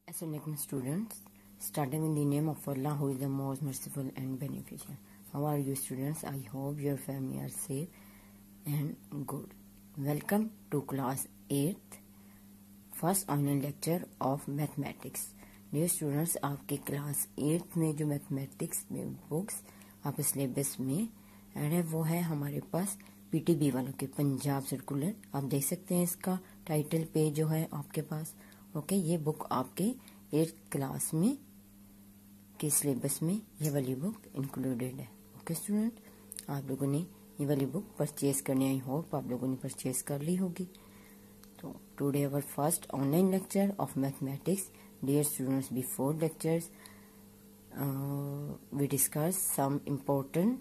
Assalamualaikum students, starting in the name of Allah who is the most merciful and beneficent. How are you students? I hope your family are safe and good. Welcome to class 8th, first online lecture of mathematics. Dear students, आपके class 8th में जो mathematics में books आपके syllabus में add है वो है हमारे पास पीटीबी वालों के पंजाब सर्कुलर. आप देख सकते हैं इसका टाइटल पेज जो है आपके पास. ओके, ये बुक आपके 8th क्लास में के सिलेबस में ये वाली बुक इंक्लूडेड है. ओके स्टूडेंट, आप लोगों ने ये वाली बुक परचेज करनी, आई होप आप लोगों ने परचेज कर ली होगी. तो today our first online lecture of mathematics. Dear students, before lectures we discuss some important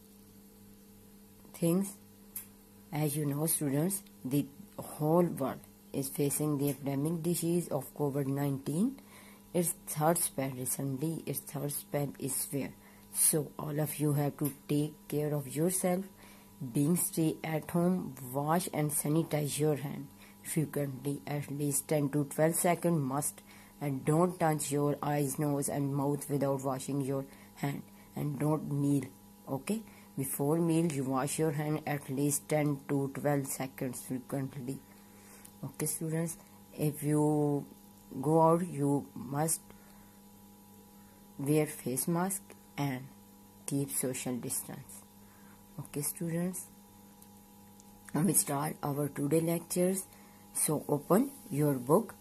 things. As you know students, the whole world is facing the epidemic disease of COVID-19. Its third spell recently, its third spell is severe. So all of you have to take care of yourself. Being stay at home, wash and sanitize your hand frequently, at least 10 to 12 seconds must. And don't touch your eyes, nose and mouth without washing your hand. And don't kneel. Okay? Before meal, you wash your hand at least 10 to 12 seconds frequently. Okay, students? If you go out, you must wear face mask and keep social distance. Okay, students? Now we start our today lectures. So open your book.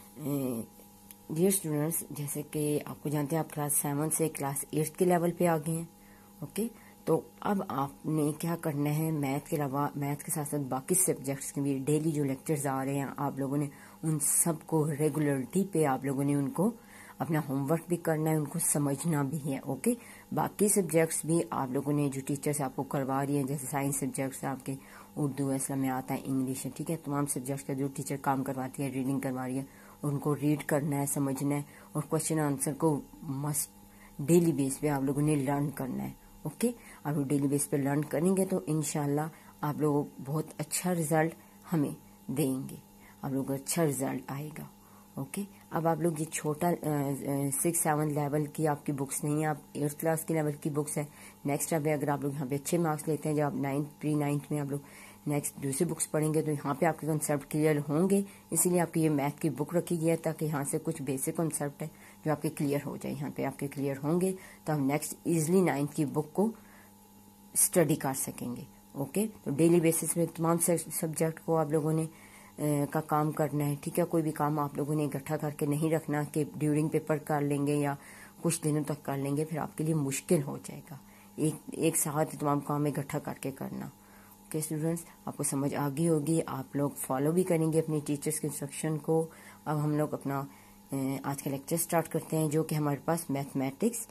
Dear students, जैसे कि आपको जानते हैं आप class 7 से class 8 के level पे आ गए हैं. ओके, तो अब आपने क्या करना है, मैथ के अलावा मैथ के साथ साथ बाकी सब्जेक्ट्स के भी डेली जो लेक्चर्स आ रहे हैं आप लोगों ने उन सबको रेगुलरिटी पे आप लोगों ने उनको अपना होमवर्क भी करना है, उनको समझना भी है. ओके, बाकी सब्जेक्ट्स भी आप लोगों ने जो टीचर्स आपको करवा रही हैं, जैसे साइंस सब्जेक्ट्स आपके उर्दू ऐसा में आता है, इंग्लिश है, ठीक है, तमाम सब्जेक्ट्स का जो टीचर काम करवाती है, रीडिंग करवा रही है, उनको रीड करना है, समझना है और क्वेश्चन आंसर को मस्ट डेली बेस पे आप लोगों ने लर्न करना है. ओके, आप लोग डेली बेस पे लर्न करेंगे तो इंशाल्लाह आप लोग बहुत अच्छा रिजल्ट हमें देंगे, आप लोग अच्छा रिजल्ट आएगा. ओके, अब आप लोग ये छोटा 6-7 लेवल की आपकी बुक्स नहीं है, आप 8th क्लास के लेवल की बुक्स है. नेक्स्ट अगर आप लोग यहाँ पे अच्छे मार्क्स लेते हैं, जब आप 9th में आप लोग नेक्स्ट दूसरी बुक्स पढ़ेंगे तो यहाँ पे आपके कॉन्सेप्ट क्लियर होंगे. इसीलिए आपकी ये मैथ की बुक रखी गई है ताकि यहाँ से कुछ बेसिक कॉन्सेप्ट है जो आपके क्लियर हो जाए, यहाँ पे आपके क्लियर होंगे तो हम नेक्स्ट इजिली 9th की बुक को स्टडी कर सकेंगे. ओके, तो डेली बेसिस में तमाम सब्जेक्ट को आप लोगों ने का काम करना है. ठीक है, कोई भी काम आप लोगों ने इकट्ठा करके नहीं रखना कि ड्यूरिंग पेपर कर लेंगे या कुछ दिनों तक कर लेंगे, फिर आपके लिए मुश्किल हो जाएगा. एक साथ तमाम काम इकट्ठा करके करना. ओके स्टूडेंट्स, आपको समझ आ गई होगी, आप लोग फॉलो भी करेंगे अपनी टीचर्स के इंस्ट्रक्शन को. अब हम लोग अपना आज का लेक्चर स्टार्ट करते हैं जो कि हमारे पास मैथमेटिक्स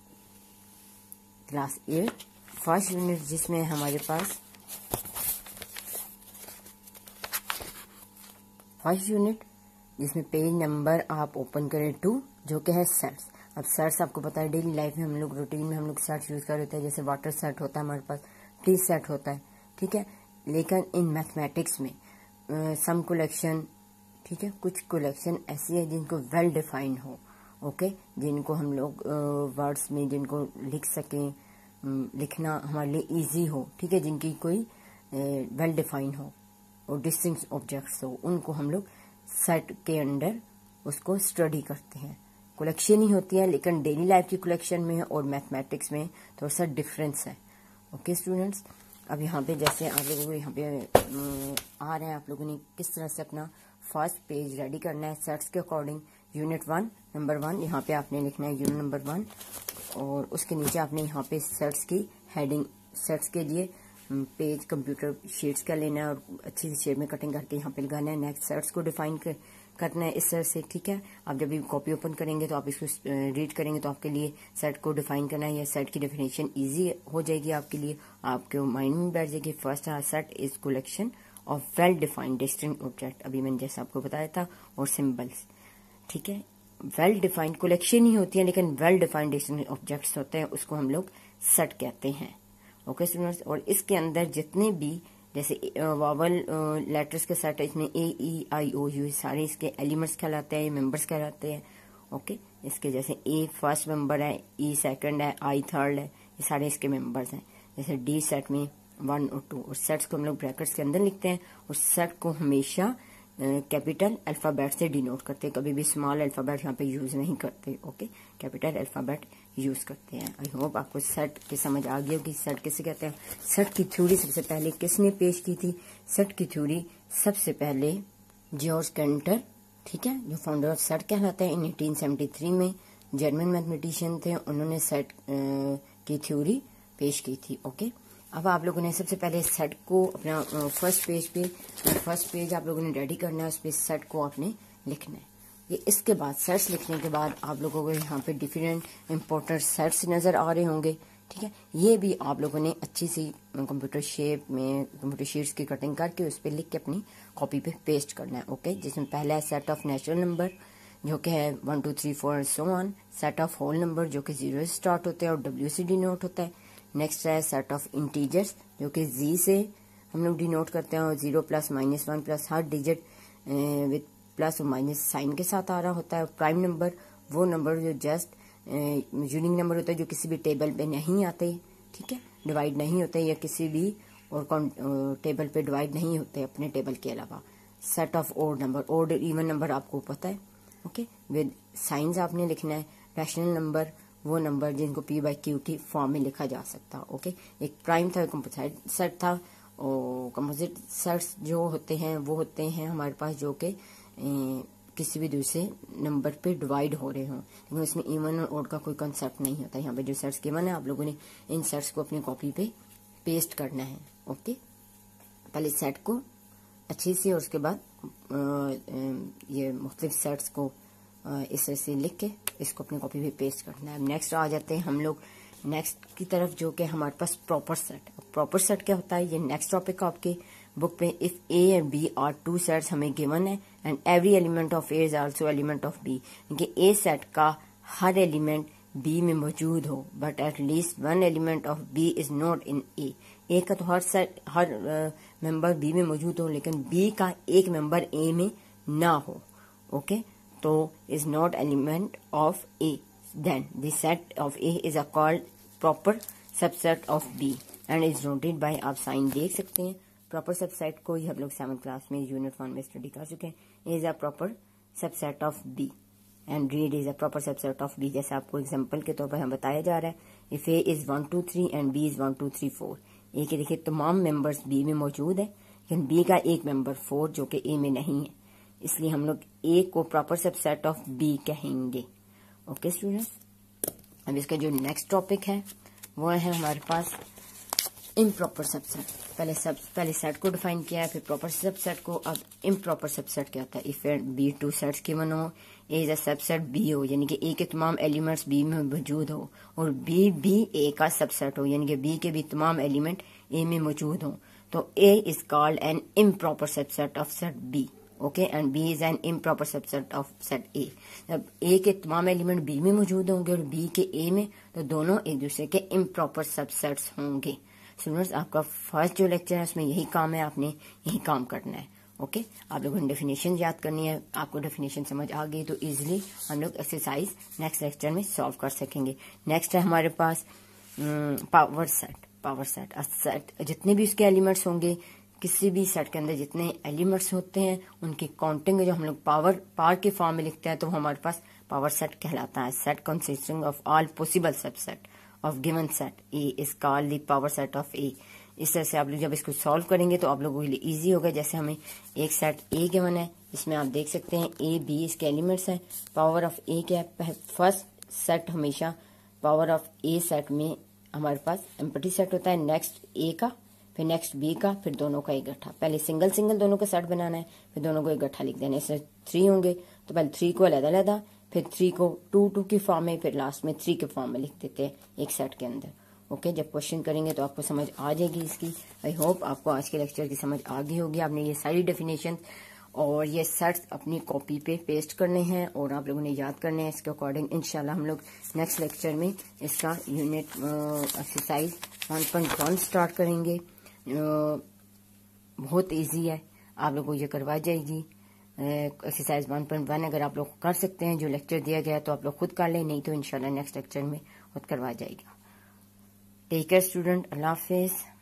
क्लास 8 फर्स्ट यूनिट, जिसमें हमारे पास फर्स्ट यूनिट जिसमें पेज नंबर आप ओपन करें 2 जो कि है सेट्स. अब सेट्स आपको पता है डेली लाइफ में हम लोग रूटीन में हम लोग सेट्स यूज कर रहे हैं, जैसे वाटर सेट होता है हमारे पास, टी सेट होता है, ठीक है. लेकिन इन मैथमेटिक्स में सम कलेक्शन, ठीक है, कुछ कलेक्शन ऐसी है जिनको वेल डिफाइंड हो. ओके, जिनको हम लोग वर्ड्स में जिनको लिख सकें, लिखना हमारे लिए इजी हो, ठीक है, जिनकी कोई वेल डिफाइंड हो और डिस्टिंक्ट ऑब्जेक्ट्स हो, उनको हम लोग सेट के अंडर उसको स्टडी करते हैं. कलेक्शन ही होती है लेकिन डेली लाइफ की कलेक्शन में और मैथमेटिक्स में थोड़ा सा डिफरेंस है. ओके स्टूडेंट्स, अब यहाँ पे जैसे आप लोगों को यहाँ पे आ रहे हैं, आप लोगों ने किस तरह से अपना फर्स्ट पेज रेडी करना है सेट्स के अकॉर्डिंग. यूनिट 1 नंबर 1 यहाँ पे आपने लिखना है यूनिट नंबर 1 और उसके नीचे आपने यहाँ पे सेट्स की हेडिंग, सेट्स के लिए पेज कंप्यूटर शीट्स का लेना है और अच्छी सी शेप में कटिंग करके यहाँ पे लगाना है. नेक्स्ट सेट्स को डिफाइन करना है इस तरह से, ठीक है. आप जब भी कॉपी ओपन करेंगे तो आप इसको रीड करेंगे तो आपके लिए सेट को डिफाइन करना है, या सेट की डेफिनेशन इजी हो जाएगी आपके लिए, आपके माइंड में बैठ जाएगी. First set is collection of well defined distinct object, अभी मैंने जैसे आपको बताया था, और सिंबल्स, ठीक है. वेल डिफाइंड कलेक्शन ही होती है लेकिन वेल डिफाइंड डिस्टिंक्ट ऑब्जेक्ट्स होते हैं, उसको हम लोग सेट कहते हैं. ओके स्टूडेंट्स, और इसके अंदर जितने भी जैसे वावल लेटर्स के सेट है, इसमें A E I O U सारे इसके एलिमेंट्स कहलाते हैं, मेंबर्स कहलाते हैं. ओके, इसके जैसे ए फर्स्ट मेंबर है, ई सेकंड है, आई थर्ड है, ये सारे इसके मेंबर्स हैं। जैसे डी सेट में 1 और 2, और सेट्स को हम लोग ब्रैकेट्स के अंदर लिखते हैं, और सेट को हमेशा कैपिटल अल्फाबेट से डिनोट करते हैं, कभी भी स्मॉल अल्फाबेट यहाँ पे यूज नहीं करते। ओके, कैपिटल अल्फाबेट यूज करते हैं। आई होप आपको सेट की समझ आ गई होगी। सेट किसे कहते हैं? सेट की थ्योरी सबसे पहले किसने पेश की थी? सेट की थ्योरी सबसे पहले जॉर्ज कैंटर, ठीक है, जो फाउंडर ऑफ सेट कहलाते हैं, इन 1873 में जर्मन मैथमेटिशियन थे, उन्होंने सेट की थ्योरी पेश की थी। ओके, अब आप लोगों ने सबसे पहले सेट को अपना फर्स्ट पेज आप लोगों ने रेडी करना है, उस पे सेट को आपने लिखना है। ये इसके बाद सेट्स लिखने के बाद आप लोगों को यहाँ पे डिफरेंट इंपॉर्टेंट सेट्स नजर आ रहे होंगे, ठीक है। ये भी आप लोगों ने अच्छी सी कंप्यूटर शेप में कंप्यूटर शीट्स की कटिंग करके उस पर लिख के अपनी कॉपी पे पेस्ट करना है। ओके, जिसमें पहला है सेट ऑफ नेचुरल नंबर जो कि है 1 2 3 4 so on. Set of whole number जो कि 0 से स्टार्ट होते हैं और W से डिनोट होता है। नेक्स्ट है सेट ऑफ इंटीजर्स जो कि Z से हम लोग डिनोट करते हैं, और 0 प्लस माइनस 1 प्लस हर डिजिट विद प्लस और माइनस साइन के साथ आ रहा होता है। प्राइम नंबर वो नंबर जो जस्ट यूनिक नंबर होता है, जो किसी भी टेबल पे नहीं आते, ठीक है, डिवाइड नहीं होते, या किसी भी और टेबल पे डिवाइड नहीं होते अपने टेबल के अलावा। Set of odd number, odd even number आपको पता है, ओके, विद साइंस आपने लिखना है। रैशनल नंबर वो नंबर जिनको P/Q फॉर्म में लिखा जा सकता। ओके, एक प्राइम था, कंपोजिट सेट था, और कंपोजिट सेट्स जो होते हैं वो होते हैं हमारे पास जो कि किसी भी दूसरे नंबर पे डिवाइड हो रहे हों, लेकिन उसमें इवन और ओड का कोई कंसेप्ट नहीं होता। यहाँ पे जो सेट्स गिवन है आप लोगों ने इन सेट्स को अपनी कॉपी पे पेस्ट करना है। ओके, पहले सेट को अच्छे से, और उसके बाद ये मुख्तलिफ सेट्स को इस तरह से लिख के इसको अपनी कॉपी पे पेस्ट करना है। नेक्स्ट आ जाते हैं हम लोग नेक्स्ट की तरफ, जो कि हमारे पास प्रॉपर सेट। प्रॉपर सेट क्या होता है? ये नेक्स्ट टॉपिक आपके बुक पे। If A and B are 2 sets हमें गिवन है, and every element of A is also element of B, कि A सेट का हर एलिमेंट B में मौजूद हो, but at least 1 element of B is not in A का तो हर मेंबर B में मौजूद हो, लेकिन B का एक मेंबर A में ना हो, ओके, तो is not element of A, then the set of A is a called proper subset of B and is noted by, आप साइन देख सकते हैं। प्रॉपर सबसेट को हम लोग 7th क्लास में यूनिट 1 में स्टडी कर चुके हैं। A is a proper subset of B and read is a proper subset of B, जैसे आपको एग्जांपल के तौर पर हम बताया जा रहा है। If A is 1 2 3 and B is 1 2 3 4, A के देखिए तमाम मेंबर्स B में मौजूद है, लेकिन B का एक मेंबर 4 जो कि A में नहीं है, इसलिए हम लोग A को प्रॉपर सबसेट ऑफ B कहेंगे। ओके स्टूडेंट्स, अब इसका जो नेक्स्ट टॉपिक है वो है हमारे पास इम्प्रॉपर सबसेट। पहले सेट को डिफाइन किया है, फिर प्रॉपर सबसेट को। अब इम्प्रॉपर सबसेट क्या होता है? इफ B 2 सेट्स गिवन हो, A is a subset B हो, यानी कि A के तमाम एलिमेंट्स B में मौजूद हो, और B भी A का सबसेट हो, यानी कि B के भी तमाम एलिमेंट A में मौजूद हो, तो A is called an improper subset of set B। Okay, and B is an improper subset of set A। जब A के तमाम एलिमेंट B में मौजूद होंगे और B के A में, तो दोनों एक दूसरे के इम्प्रॉपर सबसेट्स होंगे। स्टूडेंट्स, आपका फर्स्ट जो लेक्चर है उसमें यही काम है, आपने यही काम करना है। ओके, आप लोगों ने डेफिनेशन याद करनी है। आपको डेफिनेशन समझ आ गई तो इजीली हम लोग एक्सरसाइज नेक्स्ट लेक्चर में सॉल्व कर सकेंगे। नेक्स्ट है हमारे पास पावर सेट। सेट जितने भी उसके एलिमेंट्स होंगे, किसी भी सेट के अंदर जितने एलिमेंट्स होते हैं उनकी काउंटिंग जो हम लोग पावर के फॉर्म में लिखते हैं, तो हमारे पास पावर सेट कहलाता है। Set consisting of all possible subset of given set A is called the power set of A। इस तरह से आप लोग जब इसको सॉल्व करेंगे तो आप लोगों के लिए इजी होगा। जैसे हमें एक सेट A गिवन है, इसमें आप देख सकते हैं A B इसके एलिमेंट्स हैं। पावर ऑफ A क्या है? फर्स्ट सेट हमेशा पावर ऑफ A सेट में हमारे पास एम्प्टी सेट होता है, नेक्स्ट A का, फिर नेक्स्ट B का, फिर दोनों का इकट्ठा। पहले सिंगल दोनों का सेट बनाना है, फिर दोनों को इकट्ठा लिख देना है। इससे 3 होंगे तो पहले 3 को अलग-अलग, फिर 3 को 2 के फॉर्म में, फिर लास्ट में 3 के फॉर्म में लिख देते हैं एक सेट के अंदर। ओके, जब क्वेश्चन करेंगे तो आपको समझ आ जाएगी इसकी। आई होप आपको आज के लेक्चर की समझ आ गई होगी। आपने ये सारी डेफिनेशन और ये सेट्स अपनी कॉपी पे पेस्ट करने हैं और आप लोगों ने याद करने हैं। इसके अकॉर्डिंग इंशाल्लाह हम लोग नेक्स्ट लेक्चर में इसका यूनिट एक्सरसाइज 1.1 स्टार्ट करेंगे। बहुत इजी है, आप लोगों को ये करवा जाएगी। एक्सरसाइज 1.1 अगर आप लोग कर सकते हैं, जो लेक्चर दिया गया तो आप लोग खुद कर लें, नहीं तो इंशाल्लाह नेक्स्ट लेक्चर में खुद करवा जाएगा। टेक केयर स्टूडेंट, अल्लाह हाफिज।